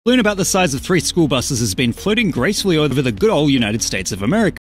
balloon about the size of 3 school buses has been floating gracefully over the good old United States of America.